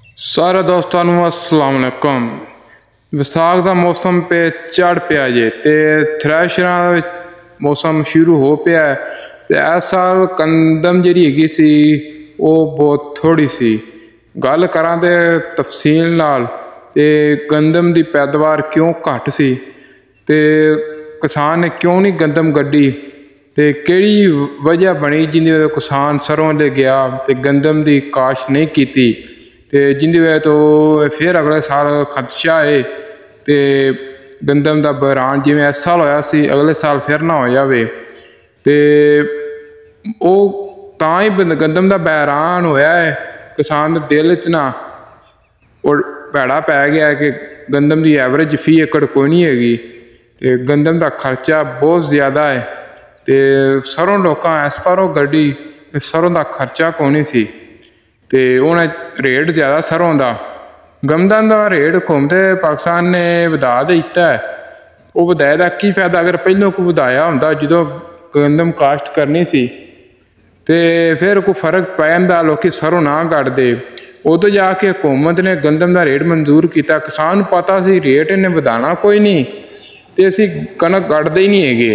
सारे दोस्तों अस्सलाम वालेकुम। विसाख का मौसम पे चढ़ पिया जे ते थ्रैशरां मौसम शुरू हो पिया है ते इस साल कंदम जिहड़ी हैगी सी वो बहुत थोड़ी सी। गल करां ते तफसील नाल ते गंदम की पैदावार क्यों घट सी ते किसान ने क्यों नहीं गंदम गड्डी ते किहड़ी वजह बनी जिंदी वजह किसान सरों ले गया ते गंदम की काश नहीं की ते जिंदी वजह तो फिर अगले साल खदशा है ते गंदम का बहरान जिवें इस साल होया सी अगले साल फिर ना हो जाए ते वो तां ही गंदम का बहरान होया है। किसान के दिल च ना और भैड़ा पै गया है कि गंदम की एवरेज फी एकड़ कोई नहीं हैगी ते गंदम का खर्चा बहुत ज़्यादा है ते सरों लोकां इस पारों गड्डी सरों का खर्चा कोई नहीं सी ते उन्हें रेट ज़्यादा सरों का गंदम का रेट घूमते पाकिस्तान ने वधा दिता है। वो वधाए का की फायदा अगर पहलों को वधाया होंदा जो गंदम काश्त करनी सी ते फिर कोई फर्क पै जांदा लोग सरों ना कटदे। उदों जाके हुकूमत ने गंदम का रेट मंजूर किया किसान पता सी रेट इन्हें वधाना कोई नहीं तो असी कनक कटते ही नहीं है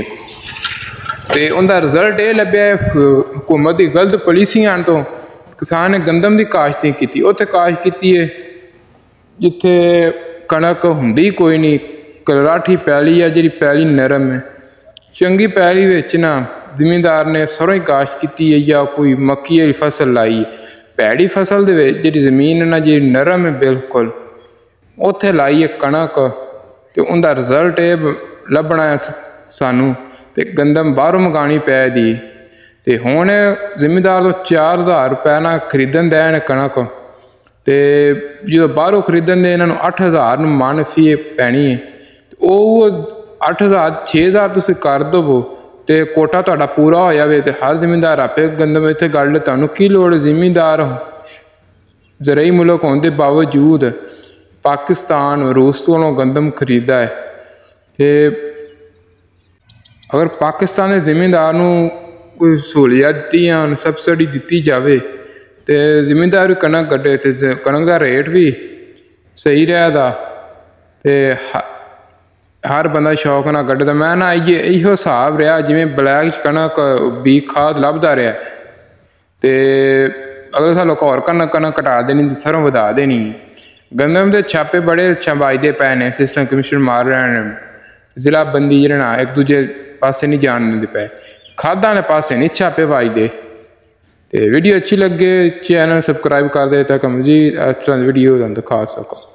ते उनका रिजल्ट ये लभ्या हुकूमत की गलत पॉलिसियां तो किसान ने गंदम की काश्त नहीं की उत्थे काश्त की है जिथे कणक हुंदी कोई नहीं कलाठी पैली है जी पैली नरम है चंगी पैली विच ना जिमींदार ने सरों ही काश्त की है या कोई मक्की वाली फसल लाई भैड़ी फसल जी जमीन ना जी नरम है बिल्कुल उत्थे लाई है कणक तो उनका रिजल्ट ये लभना है सानू ते गंदम बाहरों मंगानी पै दी ते हुण जिमींदार तो 4000 रुपये ना खरीदन दैन कणक ते जो बाहरों खरीदन दे इन्होंने 8000 मन फी पैनी है वो 8000 6000 तुम कर दवो तो कोटा तुहाडा पूरा हो जाए तो हर जिमींदार आपे गंदम इत्थे गढ़ ले तुहानू की लोड़ जिमींदार ज़रई मुल्क होने के बावजूद पाकिस्तान रूस तो गंदम खरीदा है ते अगर पाकिस्तान के जिमींदार नू कोई सहूलियत दी सबसिडी दी जाए तो जिमींदार भी कणक कड्ढे तो कणक का रेट भी सही रहता तो हर बंदा शौक ना कड्ढदा। मैं ना इहो हिसाब रहा जिमें ब्लैक कणक बी खाद लभदा रहा तो अगले साल होर कणक घटा देनी सरों वधा देनी। गंदम के छापे बड़े अच्छा बजते पे ने असिस्टेंट कमिश्नर मार रहे हैं जिला बंदी जो ना एक दूजे पासे नहीं जान देते पे खादा ने पासे नहीं छापे बजते। तो वीडियो अच्छी लगे चैनल सबसक्राइब कर दे ताकि मजीद इस तरह की वीडियो दिखा सको।